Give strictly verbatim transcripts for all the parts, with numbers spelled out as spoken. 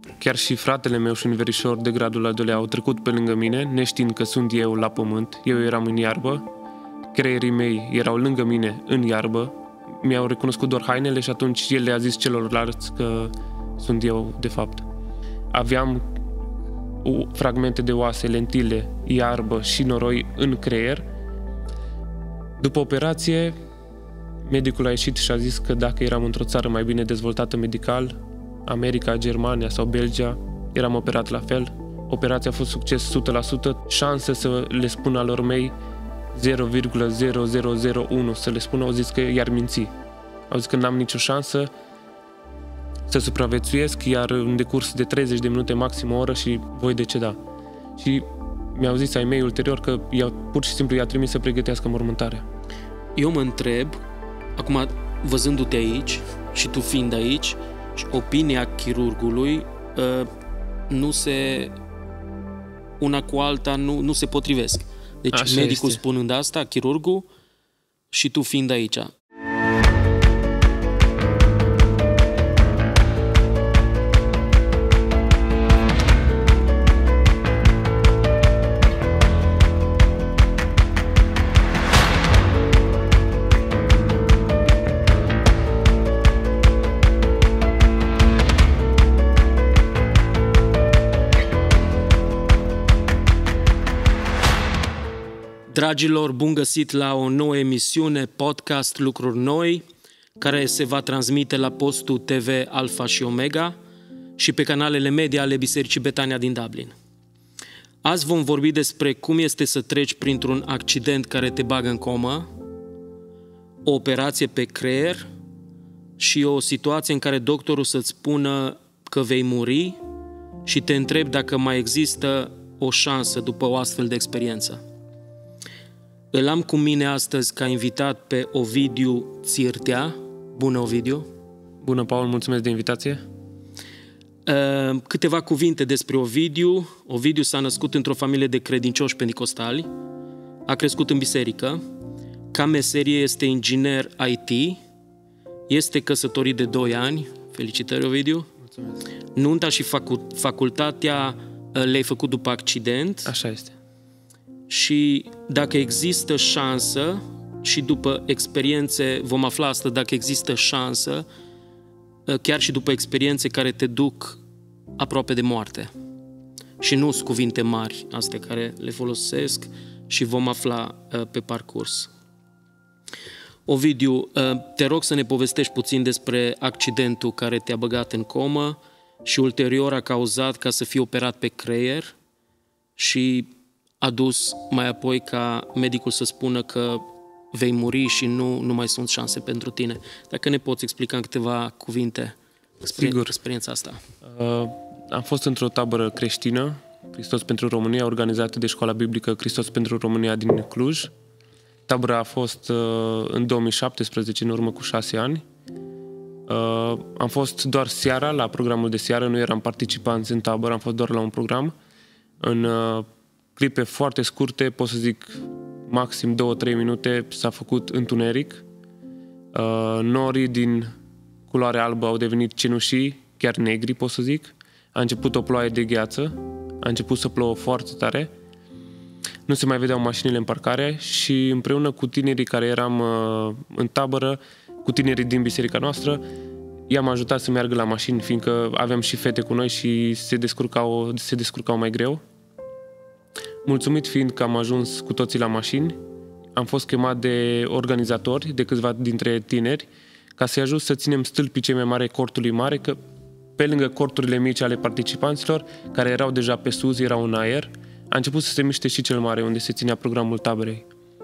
chiar și fratele meu și un verișor de gradul al doilea au trecut pe lângă mine, neștiind că sunt eu la pământ, eu eram în iarbă, creierii mei erau lângă mine în iarbă, mi-au recunoscut doar hainele și atunci el le-a zis celorlalți că sunt eu de fapt. Aveam fragmente de oase, lentile, iarbă și noroi în creier. După operație, medicul a ieșit și a zis că dacă eram într-o țară mai bine dezvoltată medical, America, Germania sau Belgia, eram operat la fel. Operația a fost succes o sută la sută, șanse să le spun alor mei zero virgulă zero zero zero unu, să le spună, au zis că i-ar minți. Au zis că n-am nicio șansă să supraviețuiesc, iar în decurs de treizeci de minute, maxim o oră, și voi deceda. Și mi-au zis ai mei ulterior că i-au, pur și simplu i-a trimis să pregătească mormântarea. Eu mă întreb, acum văzându-te aici și tu fiind aici, și opinia chirurgului uh, nu se... una cu alta nu, nu se potrivesc. Deci Așa medicul este. spunând asta, chirurgul, și tu fiind aici. Dragilor, bun găsit la o nouă emisiune, podcast Lucruri Noi, care se va transmite la postul T V Alfa și Omega și pe canalele media ale Bisericii Betania din Dublin. Azi vom vorbi despre cum este să treci printr-un accident care te bagă în comă, o operație pe creier și o situație în care doctorul să-ți spună că vei muri și te întrebi dacă mai există o șansă după o astfel de experiență. Îl am cu mine astăzi ca invitat pe Ovidiu Țirtea. Bună, Ovidiu! Bună, Paul, mulțumesc de invitație! Câteva cuvinte despre Ovidiu. Ovidiu s-a născut într-o familie de credincioși penticostali, a crescut în biserică, ca meserie este inginer I T, este căsătorit de doi ani. Felicitări, Ovidiu! Mulțumesc! Nunta și facu- facultatea le-ai făcut după accident. Așa este. Și dacă există șansă, și după experiențe, vom afla asta, dacă există șansă, chiar și după experiențe care te duc aproape de moarte. Și nu sunt cuvinte mari astea care le folosesc și vom afla pe parcurs. Ovidiu, te rog să ne povestești puțin despre accidentul care te-a băgat în comă și ulterior a cauzat ca să fii operat pe creier și a dus mai apoi ca medicul să spună că vei muri și nu, nu mai sunt șanse pentru tine. Dacă ne poți explica în câteva cuvinte Sigur. experiența asta. Uh, am fost într-o tabără creștină, Hristos pentru România, organizată de Școala Biblică Hristos pentru România din Cluj. Tabăra a fost uh, în două mii șaptesprezece, în urmă cu șase ani. Uh, am fost doar seara, la programul de seară, nu eram participanți în tabără, am fost doar la un program. În uh, clipe foarte scurte, pot să zic maxim două-trei minute, s-a făcut întuneric. Uh, norii din culoare albă au devenit cenușii, chiar negri, pot să zic. A început o ploaie de gheață, a început să plouă foarte tare. Nu se mai vedeau mașinile în parcare și împreună cu tinerii care eram uh, în tabără, cu tinerii din biserica noastră, i-am ajutat să meargă la mașini, fiindcă aveam și fete cu noi și se descurcau, se descurcau mai greu. Mulțumit fiind că am ajuns cu toții la mașini, am fost chemat de organizatori, de câțiva dintre tineri, ca să-i ajut să ținem stâlpii cei mai mari cortului mare, că pe lângă corturile mici ale participanților, care erau deja pe sus, erau în aer, a început să se miște și cel mare, unde se ținea programul taberei.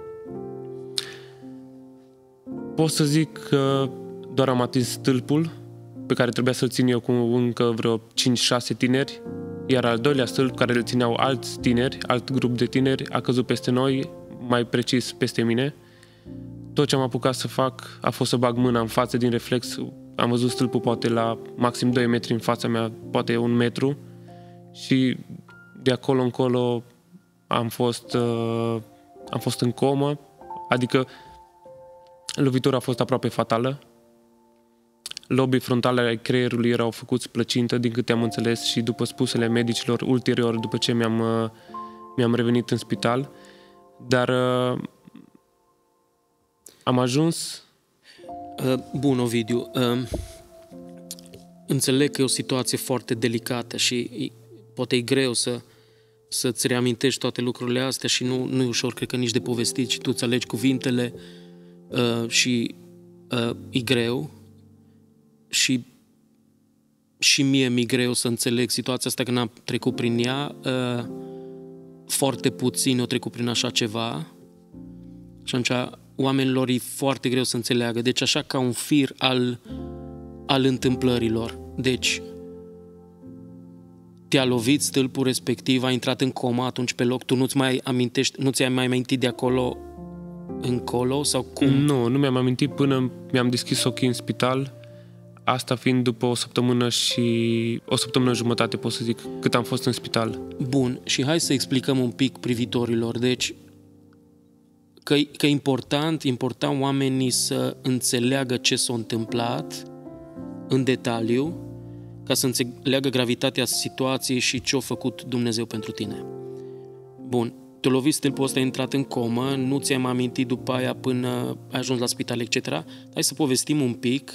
Pot să zic că doar am atins stâlpul, pe care trebuia să-l țin eu cu încă vreo cinci șase tineri, iar al doilea stâlp, care îl țineau alți tineri, alt grup de tineri, a căzut peste noi, mai precis peste mine. Tot ce am apucat să fac a fost să bag mâna în față din reflex. Am văzut stâlpul poate la maxim doi metri în fața mea, poate un metru. Și de acolo încolo am fost, uh, am fost în comă, adică lovitura a fost aproape fatală. lobii frontale ai creierului erau făcuți plăcintă, din câte am înțeles, și după spusele medicilor ulterior, după ce mi-am, uh, mi-am revenit în spital. Dar uh, am ajuns... Uh, bun, Ovidiu. Uh, înțeleg că e o situație foarte delicată și e, poate e greu să, să-ți reamintești toate lucrurile astea și nu, nu e ușor, cred că nici de povestit și tu îți alegi cuvintele uh, și uh, e greu și și mie mi-e greu să înțeleg situația asta când am trecut prin ea. Uh, foarte puțin au trecut prin așa ceva și atunci oamenilor e foarte greu să înțeleagă. Deci așa ca un fir al, al întâmplărilor. Deci te-a lovit stâlpul respectiv, a intrat în coma atunci pe loc, tu nu-ți mai amintești, nu ți-ai mai amintit de acolo încolo sau cum? Nu, nu mi-am amintit până mi-am deschis ochii în spital, asta fiind după o săptămână și o săptămână jumătate, pot să zic, cât am fost în spital. Bun, și hai să explicăm un pic privitorilor. Deci, că, că important, important oamenii să înțeleagă ce s-a întâmplat în detaliu, ca să înțeleagă gravitatea situației și ce a făcut Dumnezeu pentru tine. Bun, te-a lovit stâlpul ăsta, ai intrat în comă, nu ți-ai mai amintit după aia până ai ajuns la spital, et cetera. Hai să povestim un pic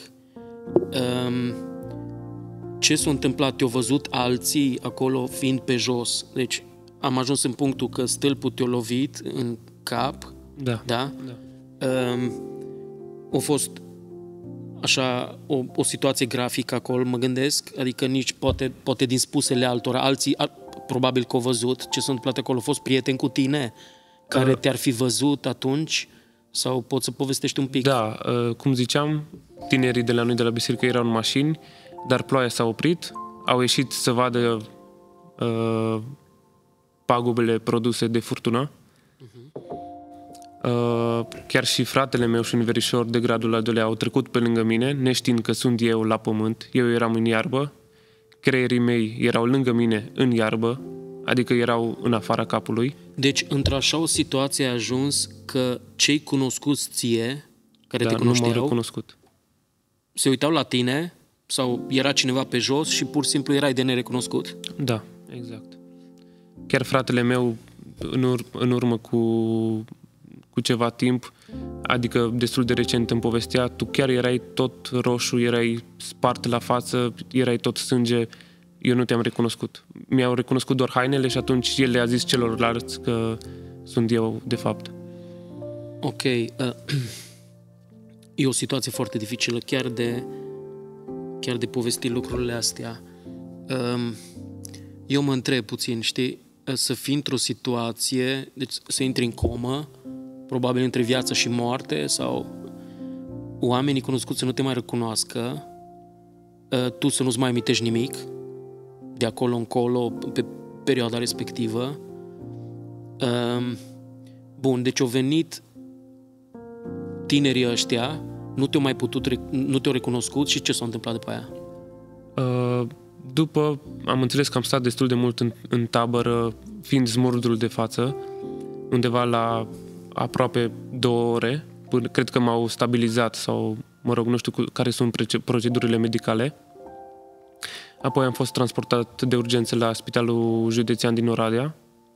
um, ce s-a întâmplat. Te-au văzut alții acolo fiind pe jos. Deci am ajuns în punctul că stâlpul te-a lovit în cap. Da. Da? Da. Um, a fost așa o, o situație grafică acolo, mă gândesc, adică nici poate, poate din spusele altora, alții al, probabil că au văzut ce s-a întâmplat acolo, au fost prieteni cu tine care te-ar fi văzut atunci sau poți să povestești un pic? Da, cum ziceam, tinerii de la noi de la biserică erau în mașini, dar ploaia s-a oprit, au ieșit să vadă uh, pagubele produse de furtună. Uh-huh. Uh, chiar și fratele meu și un verișor de gradul al doilea au trecut pe lângă mine, neștiind că sunt eu la pământ. Eu eram în iarbă, creierii mei erau lângă mine în iarbă, adică erau în afara capului. Deci, într-așa o situație ai ajuns că cei cunoscuți ție, care da, te cunoșteau, nu m-au recunoscut. Se uitau la tine sau era cineva pe jos și pur și simplu erai de nerecunoscut? Da, exact. Chiar fratele meu, în, ur- în urmă cu... cu ceva timp, adică destul de recent îmi povestea, tu chiar erai tot roșu, erai spart la față, erai tot sânge, eu nu te-am recunoscut. Mi-au recunoscut doar hainele și atunci el le-a zis celorlalți că sunt eu, de fapt. Ok. Uh, e o situație foarte dificilă, chiar de, chiar de povesti lucrurile astea. Uh, eu mă întreb puțin, știi, să fii într-o situație, deci să intri în comă, probabil între viață și moarte, sau oamenii cunoscuți să nu te mai recunoască, tu să nu-ți mai amintești nimic de acolo încolo, pe perioada respectivă. Bun, deci au venit tinerii ăștia, nu te-au mai putut, nu te-au recunoscut și ce s-a întâmplat după aia? După, am înțeles că am stat destul de mult în, în tabără, fiind smurdul de față, undeva la aproape două ore, până, cred că m-au stabilizat sau, mă rog, nu știu cu, care sunt procedurile medicale. Apoi am fost transportat de urgență la Spitalul Județean din Oradea.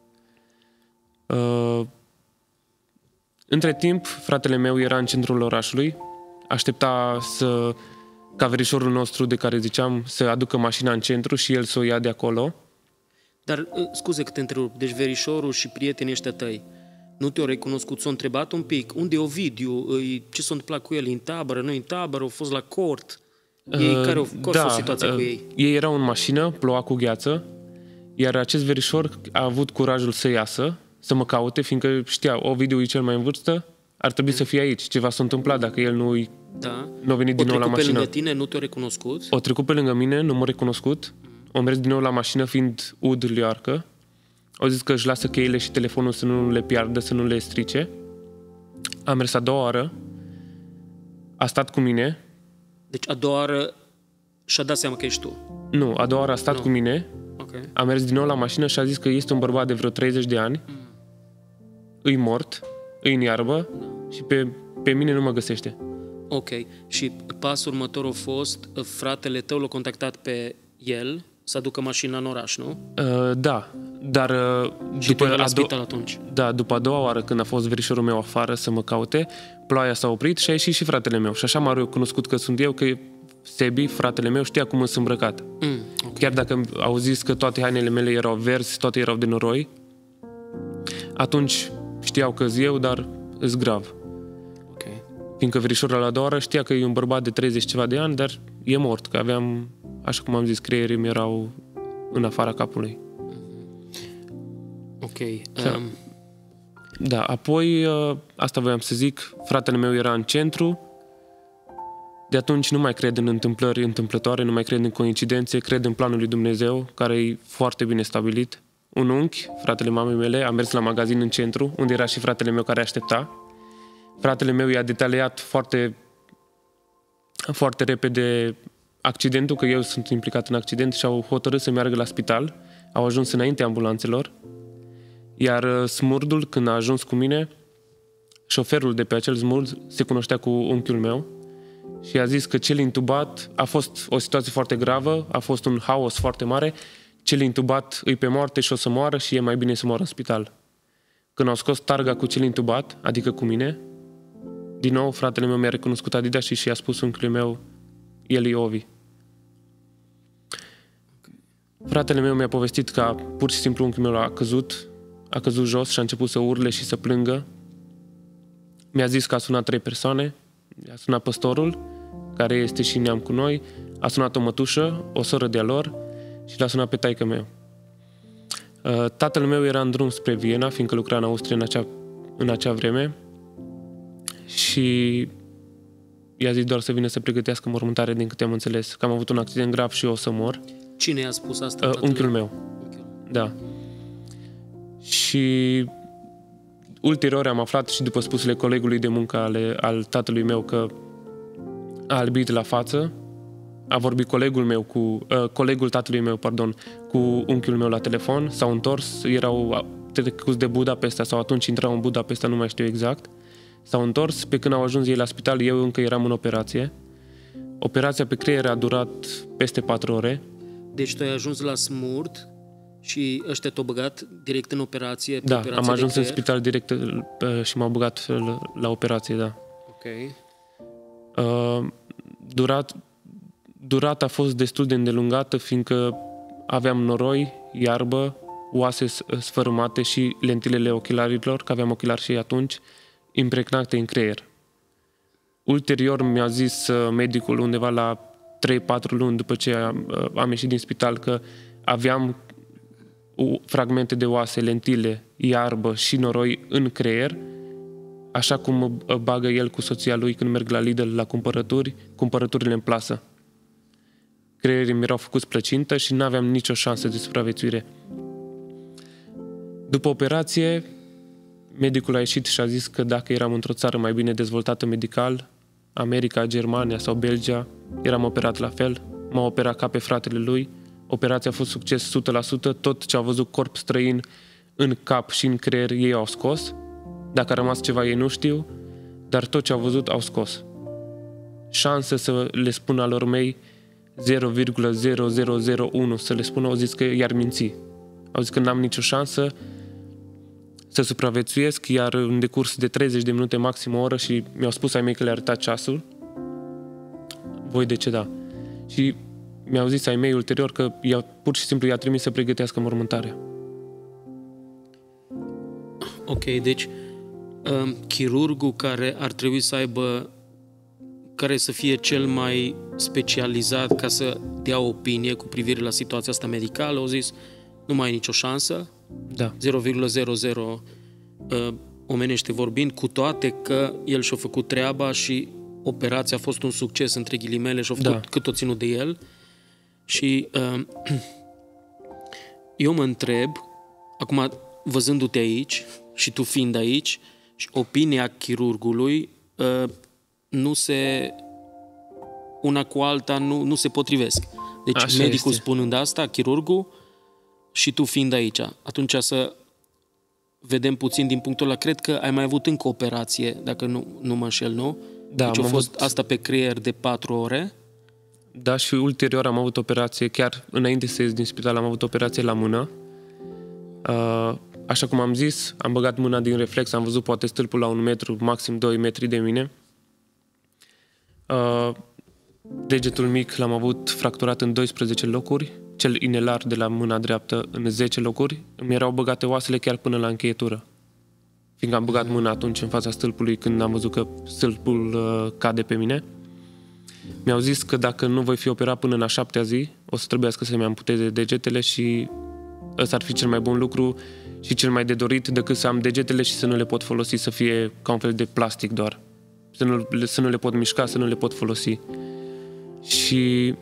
Uh, între timp, fratele meu era în centrul orașului, aștepta să, ca verișorul nostru de care ziceam, să aducă mașina în centru și el să o ia de acolo. Dar, scuze că te întrerup, deci verișorul și prietenii ăștia tăi nu te-au recunoscut, s-au întrebat un pic, unde e Ovidiu, ce s-a întâmplat cu el, în tabără, nu în tabără, au fost la cort, ei, care au, care da, fost situația uh, cu ei? Ei erau în mașină, ploua cu gheață, iar acest verișor a avut curajul să iasă, să mă caute, fiindcă știa, Ovidiu e cel mai în vârstă, ar trebui mm. să fie aici, ceva s-a întâmplat dacă el nu da. nu a venit din nou la mașină. O trecut pe lângă tine, nu te-au recunoscut? O trecut pe lângă mine, nu m-a recunoscut, mm. o mers din nou la mașină, fiind ud liarcă. Au zis că își lasă cheile și telefonul să nu le piardă, să nu le strice. Am mers a doua oară, a stat cu mine. Deci a doua oară și-a dat seama că ești tu? Nu, a doua oară a stat no. cu mine, okay. A mers din nou la mașină și a zis că este un bărbat de vreo treizeci de ani, mm. îi mort, îi în iarbă no. și pe, pe mine nu mă găsește. Ok. Și pasul următor a fost, fratele tău l-a contactat pe el să aducă mașina în oraș, nu? Uh, da, dar... Uh, Și după tu erai la a spital do- atunci. Da, după a doua oară când a fost verișorul meu afară să mă caute, ploaia s-a oprit și a ieșit și fratele meu. Și așa m-a recunoscut că sunt eu, că Sebi, fratele meu, știa cum sunt îmbrăcat. Mm, okay. Chiar dacă au zis că toate hainele mele erau verzi, toate erau de noroi, atunci știau că-s eu, dar îs grav. Okay. Fiindcă verișorul la a doua oară știa că e un bărbat de treizeci ceva de ani, dar e mort, că aveam, așa cum am zis, creierii mi erau în afara capului. Ok. Um... Da, apoi, asta voiam să zic, fratele meu era în centru, de atunci nu mai cred în întâmplări întâmplătoare, nu mai cred în coincidențe, cred în planul lui Dumnezeu, care e foarte bine stabilit. Un unchi, fratele mamei mele, a mers la magazin în centru, unde era și fratele meu care aștepta. Fratele meu i-a detaliat foarte, foarte repede accidentul, că eu sunt implicat în accident și au hotărât să meargă la spital. Au ajuns înainte ambulanțelor. Iar smurdul, când a ajuns cu mine, șoferul de pe acel smurd se cunoștea cu unchiul meu și a zis că cel intubat a fost o situație foarte gravă, a fost un haos foarte mare, cel intubat îi pe moarte și o să moară și e mai bine să moară în spital. Când au scos targa cu cel intubat, adică cu mine, din nou fratele meu mi-a recunoscut Adidas și i-a spus unchiului meu, el e Ovi. Fratele meu mi-a povestit că pur și simplu unchiul meu a căzut, a căzut jos și a început să urle și să plângă. Mi-a zis că a sunat trei persoane, a sunat păstorul, care este și neam cu noi, a sunat o mătușă, o soră de-a lor și l-a sunat pe taică meu. Tatăl meu era în drum spre Viena, fiindcă lucra în Austria în acea, în acea vreme și i-a zis doar să vină să pregătească mormântare, din câte am înțeles, că am avut un accident grav și eu o să mor. Cine i-a spus asta? Uh, unchiul meu. Unchiul. Da. Și ulterior am aflat și după spusele colegului de muncă ale, al tatălui meu că a albit la față. A vorbit colegul meu cu uh, colegul tatălui meu, pardon, cu unchiul meu la telefon, s-au întors, erau trecuți de Budapesta sau atunci intrau în Budapesta, nu mai știu exact. S-au întors, pe când au ajuns ei la spital, eu încă eram în operație. Operația pe creier a durat peste patru ore. Deci tu ai ajuns la smurt și ăștia te-au băgat direct în operație? Pe Da, operație am ajuns în în spital direct și m-au băgat la, la operație, da. Ok. Uh, durat, durata a fost destul de îndelungată, fiindcă aveam noroi, iarbă, oase sfărâmate și lentilele ochelarilor, că aveam ochelari și atunci, impregnate în creier. Ulterior mi-a zis medicul undeva la trei patru luni după ce am ieșit din spital că aveam fragmente de oase, lentile, iarbă și noroi în creier, așa cum bagă el cu soția lui când merg la Lidl la cumpărături, cumpărăturile în plasă. Creierii mi erau făcuți plăcintă și nu aveam nicio șansă de supraviețuire. După operație, medicul a ieșit și a zis că dacă eram într-o țară mai bine dezvoltată medical, America, Germania sau Belgia, eram operat la fel. M-a operat ca pe fratele lui. Operația a fost succes o sută la sută. Tot ce au văzut corp străin în cap și în creier, ei au scos. Dacă a rămas ceva, ei nu știu, dar tot ce au văzut, au scos. Șanse să le spună alor mei zero virgulă zero zero zero unu, să le spună, au zis că i-ar minți. Au zis că n-am nicio șansă să supraviețuiesc, iar în decurs de treizeci de minute, maxim o oră, și mi-au spus ai mei că le-a arătat ceasul, voi deceda. Și mi-au zis ai mei ulterior că i-a, pur și simplu i-a trimis să pregătească mormântarea. Ok, deci um, chirurgul care ar trebui să aibă, care să fie cel mai specializat ca să dea opinie cu privire la situația asta medicală, au zis nu mai ai nicio șansă, Da. zero virgulă zero zero uh, omenește vorbind, cu toate că el și-a făcut treaba și operația a fost un succes între ghilimele și-a făcut Da. cât o ținut de el. Și uh, eu mă întreb, acum văzându-te aici și tu fiind aici, și opinia chirurgului uh, nu se, una cu alta nu, nu se potrivesc. Deci Așa medicul este. spunând asta, chirurgul, și tu fiind aici. Atunci să vedem puțin din punctul ăla. Cred că ai mai avut încă o operație, dacă nu, nu mă înșel, nu? Da, deci a am fost avut... asta pe creier de patru ore. Da, și ulterior am avut operație, chiar înainte să ies din spital, am avut operație la mână. Uh, așa cum am zis, am băgat mâna din reflex, am văzut poate stâlpul la un metru, maxim doi metri de mine. Uh, degetul mic l-am avut fracturat în doisprezece locuri, cel inelar de la mâna dreaptă în zece locuri. Îmi erau băgate oasele chiar până la încheietură. Fiindcă am băgat mâna atunci în fața stâlpului când am văzut că stâlpul uh, cade pe mine. Mi-au zis că dacă nu voi fi operat până în a șaptea zi, o să trebuiască să-mi amputeze degetele și ăsta ar fi cel mai bun lucru și cel mai de dorit decât să am degetele și să nu le pot folosi, să fie ca un fel de plastic doar. Să nu, să nu le pot mișca, să nu le pot folosi. Și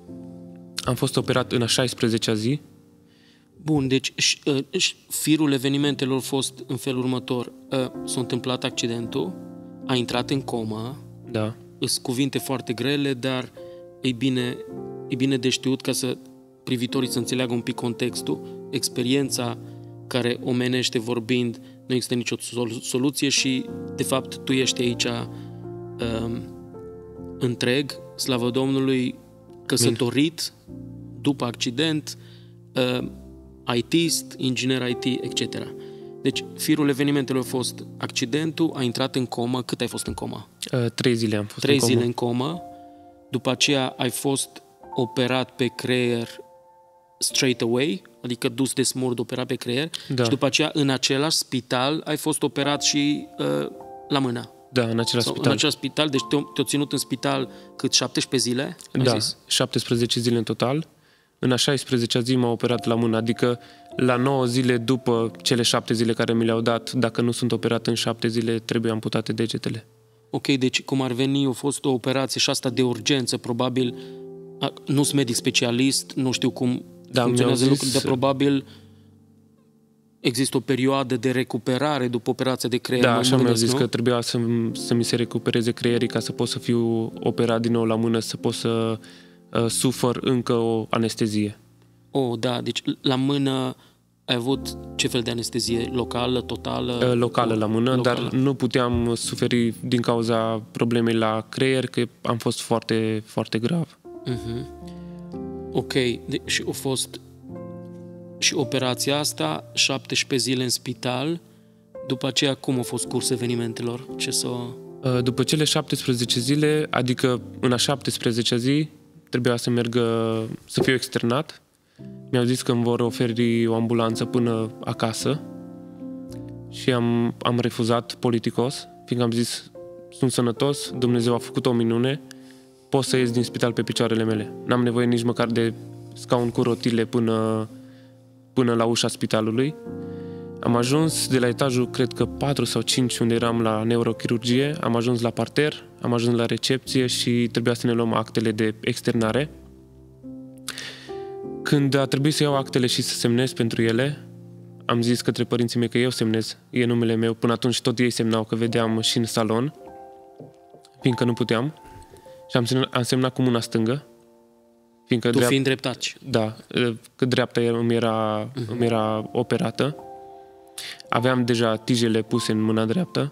am fost operat în a șaisprezecea zi. Bun, deci firul evenimentelor a fost în felul următor. S-a întâmplat accidentul, a intrat în comă. Da. Sunt cuvinte foarte grele, dar e bine, e bine de știut ca să privitorii să înțeleagă un pic contextul. Experiența care omenește vorbind, nu există nicio soluție și, de fapt, tu ești aici um, întreg, slavă Domnului, căsătorit, după accident, uh, I T-ist, inginer I T, et cetera. Deci, firul evenimentelor a fost accidentul, a intrat în comă. Cât ai fost în comă? Uh, trei zile am fost Trei în comă. zile în comă. După aceea ai fost operat pe creier straight away, adică dus de smurd, operat pe creier. Da. Și după aceea, în același spital, ai fost operat și uh, la mână. Da, în același Sau, spital. în același spital, deci te-au, te-au ținut în spital cât șaptesprezece zile? Da, zis? șaptesprezece zile în total. În a șaisprezecea zi m-a operat la mână, adică la nouă zile după cele șapte zile care mi le-au dat, dacă nu sunt operat în șapte zile, trebuie amputate degetele. Ok, deci cum ar veni, a fost o operație și asta de urgență, probabil, nu sunt medic specialist, nu știu cum da, funcționează zis... lucrurile, dar probabil există o perioadă de recuperare după operația de creier. Da, așa mi-au zis, nu? că trebuia să, să mi se recupereze creierii ca să pot să fiu operat din nou la mână, să pot să uh, sufăr încă o anestezie. Oh, da, deci la mână ai avut ce fel de anestezie? Locală, totală? Uh, locală la mână, locală. Dar nu puteam suferi din cauza problemei la creier, că am fost foarte, foarte grav. Uh-huh. Ok, de- și a fost și operația asta, șaptesprezece zile în spital, după aceea cum a fost curs evenimentelor? Ce să... După cele șaptesprezece zile, adică în a șaptesprezecea zi, trebuia să mergă, să fiu externat. Mi-au zis că îmi vor oferi o ambulanță până acasă și am, am refuzat politicos, fiindcă am zis, sunt sănătos, Dumnezeu a făcut o minune, pot să ies din spital pe picioarele mele. N-am nevoie nici măcar de scaun cu rotile până, până la ușa spitalului. Am ajuns de la etajul, cred că patru sau cinci, unde eram la neurochirurgie, am ajuns la parter, am ajuns la recepție și trebuia să ne luăm actele de externare. Când a trebuit să iau actele și să semnez pentru ele, am zis către părinții mei că eu semnez, e numele meu. Până atunci tot ei semnau, că vedeam și în salon, fiindcă nu puteam. Și am semnat, am semnat cu mâna stângă. Fiindcă tu drept... fiind dreptaci. Da, că dreapta îmi era, uh-huh. îmi era operată. Aveam deja tijele puse în mâna dreaptă.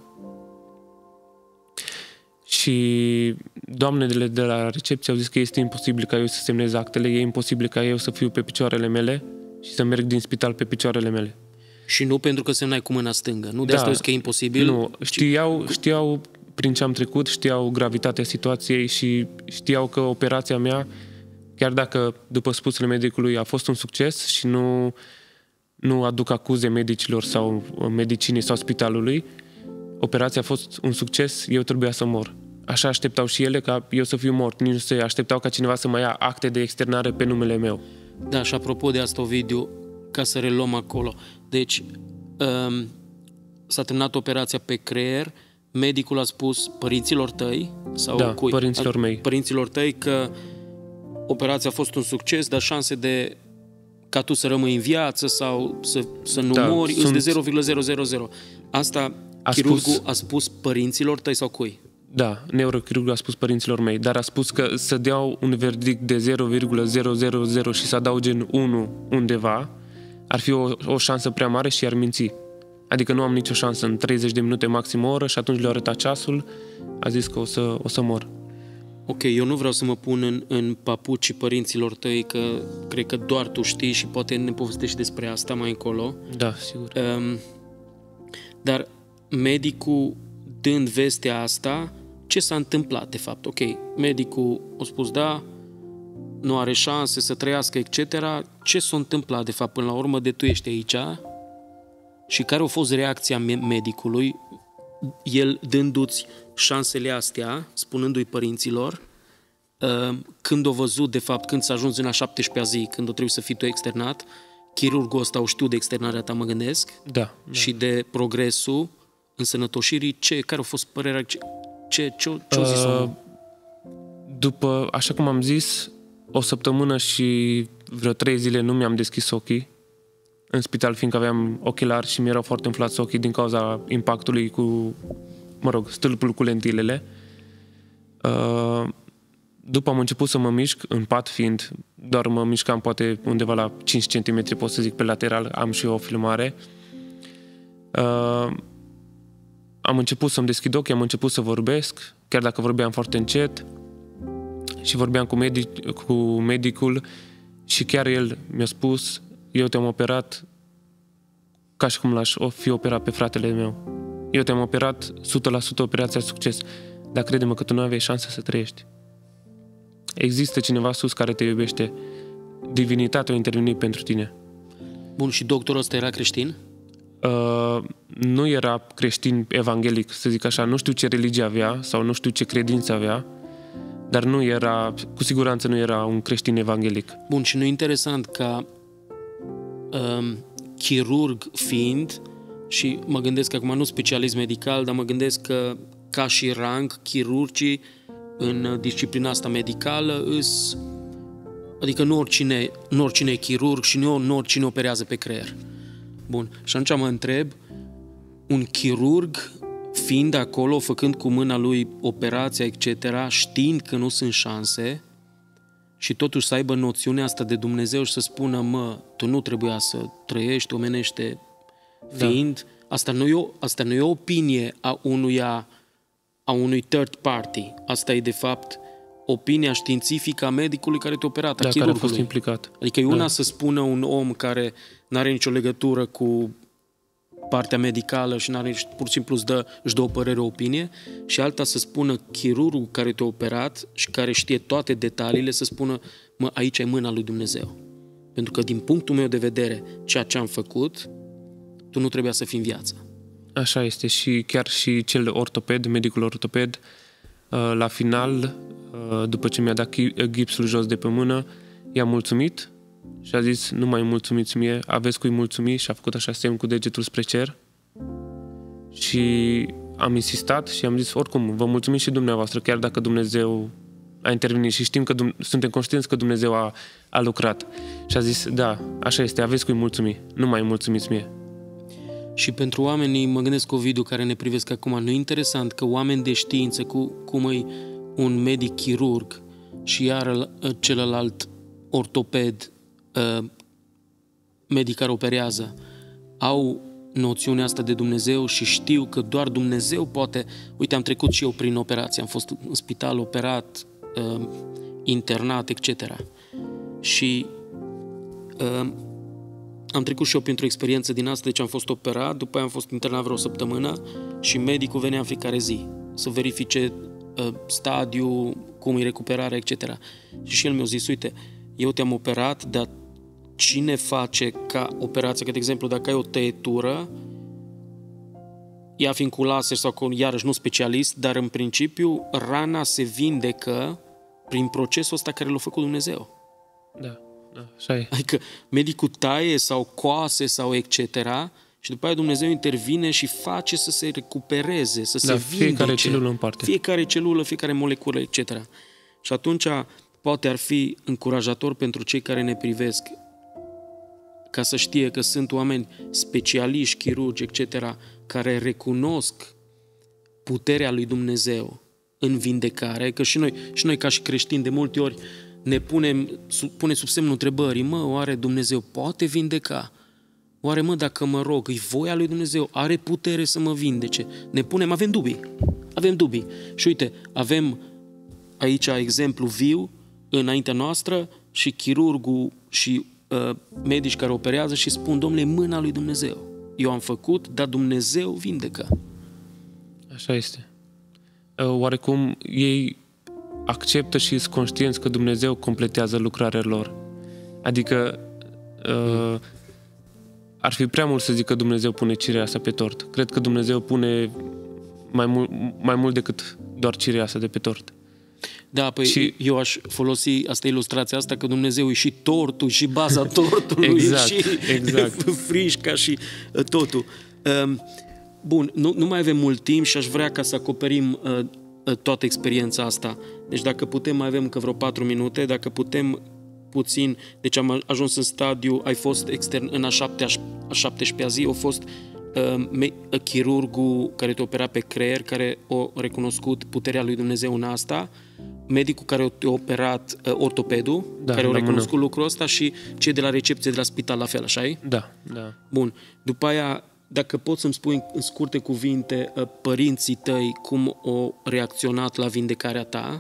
Și doamnele de la recepție au zis că este imposibil ca eu să semnez actele, e imposibil ca eu să fiu pe picioarele mele și să merg din spital pe picioarele mele. Și nu pentru că semnai cu mâna stângă, nu? De Da, asta au zis că e imposibil? Nu, știau, știau prin ce am trecut, știau gravitatea situației și știau că operația mea, chiar dacă, după spusele medicului, a fost un succes și nu, nu aduc acuze medicilor sau medicinii sau spitalului, operația a fost un succes, eu trebuia să mor. Așa așteptau și ele, ca eu să fiu mort. Nici nu se așteptau ca cineva să mai ia acte de externare pe numele meu. Da, și apropo de asta, Ovidiu, ca să reluăm acolo. Deci, um, s-a terminat operația pe creier, medicul a spus părinților tăi, sau da, cui? părinților mei. Părinților tăi că operația a fost un succes, dar șanse de ca tu să rămâi în viață sau să, să nu da, mori, sunt... îs de zero virgulă zero zero zero. Asta a chirurgul spus... a spus părinților tăi sau cui? Da, neurochirurgul a spus părinților mei, dar a spus că să deau un verdict de zero virgulă zero zero zero și să adauge în unu undeva, ar fi o, o șansă prea mare și ar minți. Adică nu am nicio șansă, în treizeci de minute, maxim o oră, și atunci le-a arătat ceasul, a zis că o să, o să mor. Ok, eu nu vreau să mă pun în, în papucii părinților tăi, că cred că doar tu știi și poate ne povestești despre asta mai încolo. Da, sigur. Um, dar medicul, dând vestea asta, ce s-a întâmplat de fapt? Ok, medicul a spus da, nu are șanse să trăiască, et cetera. Ce s-a întâmplat de fapt până la urmă de tu ești aici? Și care a fost reacția medicului, el dându-ți șansele astea, spunându-i părinților, când o văzut, de fapt, când s-a ajuns în a șaptesprezecea zi, când o trebuie să fii tu externat, chirurgul ăsta o știu de externarea ta, mă gândesc, da, da. și de progresul însănătoșirii, ce, care a fost părerea, ce, ce, ce, ce uh, zis uh, După, așa cum am zis, o săptămână și vreo trei zile nu mi-am deschis ochii în spital, fiindcă aveam ochelari și mi-erau foarte umflați ochii din cauza impactului cu, mă rog, stâlpul cu lentilele. După am început să mă mișc, în pat fiind, doar mă mișcam poate undeva la cinci centimetri, pot să zic, pe lateral, am și eu o filmare. Am început să-mi deschid ochii, am început să vorbesc, chiar dacă vorbeam foarte încet, și vorbeam cu, medic, cu medicul și chiar el mi-a spus: eu te-am operat ca și cum l-aș fi operat pe fratele meu. Eu te-am operat o sută la sută operația succes, dar crede-mă că tu nu aveai șansă să trăiești. Există cineva sus care te iubește. Divinitatea a intervenit pentru tine. Bun, și doctorul ăsta era creștin? Uh, nu era creștin evanghelic, să zic așa. Nu știu ce religie avea sau nu știu ce credință avea, dar nu era, cu siguranță nu era un creștin evanghelic. Bun, și nu e interesant ca um, chirurg fiind, și mă gândesc că acum nu specialist medical, dar mă gândesc că ca și rang, chirurgii în disciplina asta medicală îs, adică nu oricine, nu oricine e chirurg și nu, nu oricine operează pe creier. Bun, și atunci mă întreb, un chirurg fiind acolo, făcând cu mâna lui operația, et cetera, știind că nu sunt șanse, și totuși să aibă noțiunea asta de Dumnezeu și să spună: mă, tu nu trebuia să trăiești omenește fiind, da. asta, nu e o, asta nu e o opinie a unuia, a unui third party. Asta e, de fapt, opinia științifică a medicului care te-a operat, da, a chirurgului. Care a fost implicat. Adică e una da. să spună un om care nu are nicio legătură cu partea medicală și n-are, pur și simplu își dă, își dă o părere, o opinie, și alta să spună chirurgul care te-a operat și care știe toate detaliile, să spună: mă, aici e mâna lui Dumnezeu. Pentru că din punctul meu de vedere, ceea ce am făcut, tu nu trebuia să fii în viață. Așa este. Și chiar și cel ortoped, medicul ortoped, la final, după ce mi-a dat gipsul jos de pe mână, i-a mulțumit și a zis: nu mai mulțumiți mie, aveți cui mulțumi, și a făcut așa semn cu degetul spre cer. Și am insistat și am zis: oricum, vă mulțumim și dumneavoastră, chiar dacă Dumnezeu a intervenit și știm că suntem conștienți că Dumnezeu a, a lucrat. Și a zis: da, așa este, aveți cui mulțumi, nu mai mulțumiți mie. Și pentru oamenii, mă gândesc, Ovidiu, care ne privesc acum, nu e interesant că oameni de știință, cu, cum e un medic chirurg și iar celălalt ortoped, medic care operează, au noțiunea asta de Dumnezeu și știu că doar Dumnezeu poate. Uite, am trecut și eu prin operație, am fost în spital, operat, internat, et cetera. Și am trecut și eu printr-o experiență din asta, deci am fost operat, după aia am fost internat vreo săptămână și medicul venea în fiecare zi să verifice uh, stadiul, cum e recuperarea, et cetera. Și și el mi-a zis: uite, eu te-am operat, dar cine face ca operația, că, de exemplu, dacă ai o tăietură, ea fiind cu laser sau cu, iarăși, nu specialist, dar în principiu rana se vindecă prin procesul ăsta care l-a făcut Dumnezeu. Da. Da, așa e. Adică medicul taie sau coase sau et cetera și după aia Dumnezeu intervine și face să se recupereze, să da, se vindece. Fiecare celulă în parte. Fiecare celulă, fiecare moleculă, et cetera. Și atunci poate ar fi încurajator pentru cei care ne privesc ca să știe că sunt oameni specialiști, chirurgi, et cetera, care recunosc puterea lui Dumnezeu în vindecare, că și noi, și noi ca și creștini de multe ori ne punem, pune sub semnul întrebării: mă, oare Dumnezeu poate vindeca? oare mă, dacă mă rog, e voia lui Dumnezeu, are putere să mă vindece? Ne punem, avem dubii, avem dubii. Și uite, avem aici exemplu viu înaintea noastră și chirurgul și uh, medici care operează și spun, domnule, mâna lui Dumnezeu. Eu am făcut, dar Dumnezeu vindecă. Așa este. Oarecum ei acceptă și sunt conștienți că Dumnezeu completează lucrarea lor. Adică uh, ar fi prea mult să zic că Dumnezeu pune cireașa pe tort. Cred că Dumnezeu pune mai, mul- mai mult decât doar cireașa de pe tort. Da, păi și... eu aș folosi asta ilustrația asta, că Dumnezeu e și tortul, și baza tortului, exact, și exact. frișca și totul. Bun, nu, nu mai avem mult timp și aș vrea ca să acoperim toată experiența asta. Deci dacă putem, mai avem încă vreo patru minute, dacă putem puțin, deci am ajuns în stadiu, ai fost extern în a șaptesprezecea zi, a fost uh, chirurgul care te opera pe creier, care a recunoscut puterea lui Dumnezeu în asta, medicul care a operat, uh, ortopedul, da, care a recunoscut mână. lucrul ăsta și cei de la recepție de la spital la fel, așa-i? Da, da. Bun, după aia, dacă poți să-mi spui în scurte cuvinte uh, părinții tăi cum au reacționat la vindecarea ta,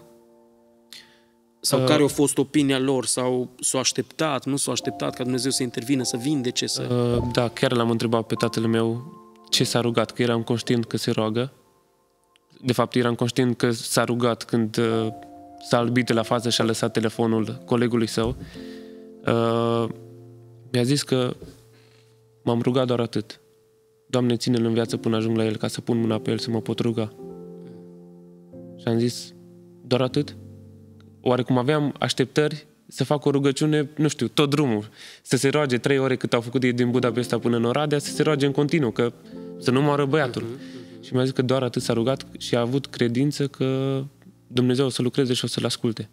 sau uh, care a fost opinia lor, sau s-au așteptat, nu s-au așteptat ca Dumnezeu să intervină, să vindece, să... Uh, da, chiar l-am întrebat pe tatăl meu ce s-a rugat, că eram conștient că se roagă. De fapt, eram conștient că s-a rugat când uh, s-a albit la față și a lăsat telefonul colegului său. Uh, mi-a zis că m-am rugat doar atât. Doamne, ține-l în viață până ajung la el, ca să pun mâna pe el să mă pot ruga. Și am zis, doar atât? Oarecum aveam așteptări să fac o rugăciune, nu știu, tot drumul. Să se roage trei ore cât au făcut ei din Budapesta până în Oradea, să se roage în continuu, că să nu moară băiatul. Uh-huh, uh-huh. Și mi-a zis că doar atât s-a rugat și a avut credință că Dumnezeu o să lucreze și o să-l asculte.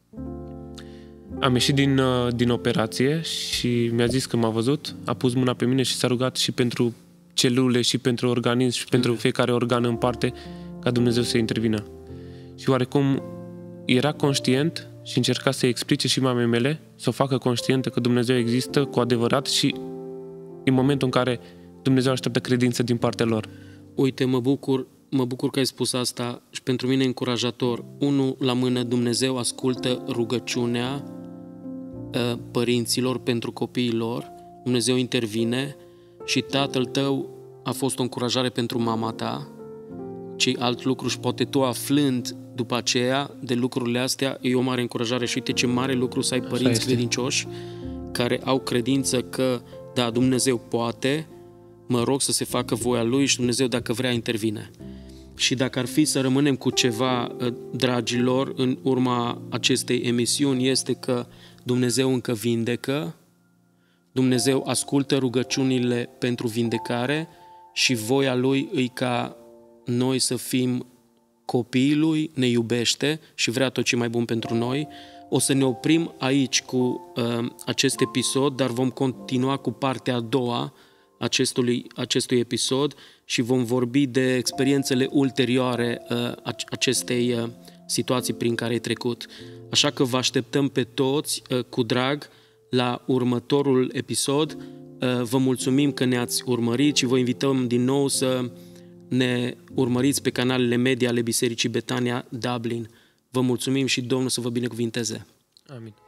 Am ieșit din, din operație și mi-a zis că m-a văzut, a pus mâna pe mine și s-a rugat și pentru celule, și pentru organism, și pentru fiecare organ în parte, ca Dumnezeu să intervină. Și oarecum era conștient și încerca să explice și mamei mele, să o facă conștientă că Dumnezeu există cu adevărat și în momentul în care Dumnezeu așteaptă credință din partea lor. Uite, mă bucur, mă bucur că ai spus asta și pentru mine e încurajator. Unu la mână, Dumnezeu ascultă rugăciunea uh, părinților pentru copiii lor, Dumnezeu intervine și tatăl tău a fost o încurajare pentru mama ta, ci alt lucru și poate tu aflând după aceea de lucrurile astea, e o mare încurajare și uite ce mare lucru să ai părinți credincioși care au credință că da, Dumnezeu poate, mă rog să se facă voia Lui și Dumnezeu dacă vrea intervine. Și dacă ar fi să rămânem cu ceva, dragilor, în urma acestei emisiuni, este că Dumnezeu încă vindecă, Dumnezeu ascultă rugăciunile pentru vindecare și voia Lui îi ca noi să fim copiii Lui, ne iubește și vrea tot ce mai bun pentru noi. O să ne oprim aici cu uh, acest episod, dar vom continua cu partea a doua acestui, acestui episod și vom vorbi de experiențele ulterioare uh, acestei uh, situații prin care ai trecut. Așa că vă așteptăm pe toți uh, cu drag la următorul episod. Uh, vă mulțumim că ne-ați urmărit și vă invităm din nou să ne urmăriți pe canalele media ale Bisericii Betania Dublin. Vă mulțumim și Domnul să vă binecuvinteze. Amin.